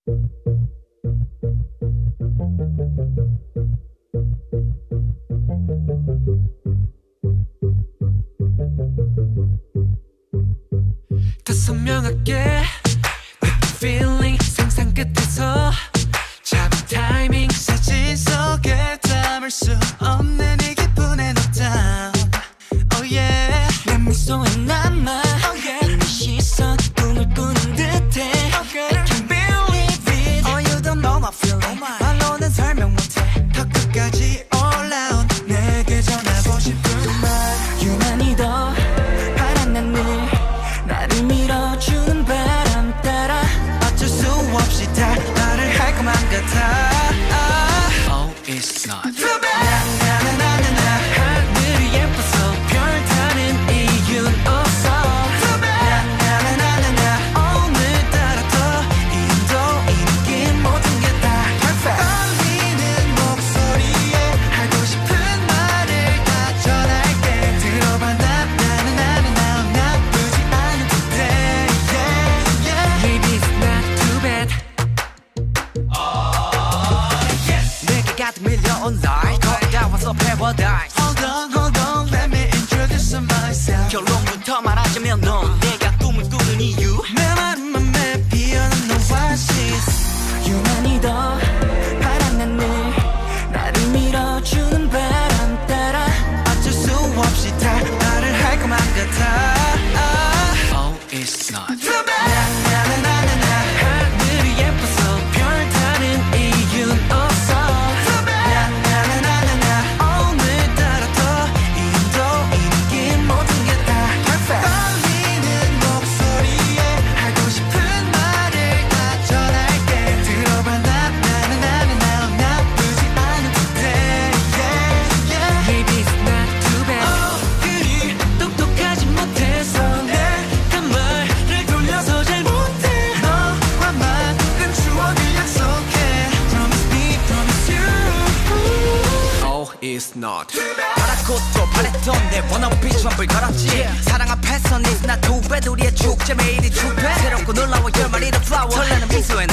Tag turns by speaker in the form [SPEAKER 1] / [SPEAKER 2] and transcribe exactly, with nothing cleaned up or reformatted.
[SPEAKER 1] 더 선명하게 느낀 feeling 상상 끝에서 잡은 타이밍 사진 속에 담을 수 없는 이 기분의 no down. Oh yeah 내 미소에 남아 oh yeah 이 시선 꿈을 꾸는 듯해 okay. I can't believe it oh you don't know my feeling oh 말로는 설명 못해 더 끝까지 all out 내게 전하고 싶은 말 유난히 더 바란 하늘 나를 밀어주는 바람 따라 어쩔 수 없이 다 나를 할 것만 같아. Oh it's not too bad 나나나나나 하늘이 예뻐서 별 다른 이유는 없어 too bad 나나나나나 오늘따라 더 인도 이 느낌 모든 게 다 perfect 떨리는 목소리에 하고 싶은 말을 다 전할게 들어봐 나나나나나 나쁘지 않은 today yeah yeah maybe it's not too bad 내게 가득 밀려온 light 거의 다 와서 paradise hold on hold on let me introduce myself 결론부터 말하자면 넌 내가 꿈을 꾸는 이유 내 마른 맘에 피어난 oasis 유난히 더 파란 하늘 나를 밀어주는 바람 따라 어쩔 수 없이 다 나를 할 것만 같아. Oh it's not too bad 나나나나나 하늘이 예뻐서 별 다른 이유는 없어 too bad 나나나나나 오늘따라 더 인도 이 느낌 모든 게 다 perfect 떨리는 목소리에 하고 싶은 말을 다 전할게 들어봐 나나나나나 나쁘지 않은 today yeah yeah maybe it's not too bad oh 그리 똑똑하지 못해서 내가 말을 돌려서 잘 못해 너와 만든 추억을 약속해 promise me promise you oh it's not 바랐고 또 바랬던 내 원하고 비추한 불 걸었지 사랑 앞에선 it's not too bad 우리의 축제 매일이 축배 새롭고 놀라워 열마리는 flower 설레는 미소에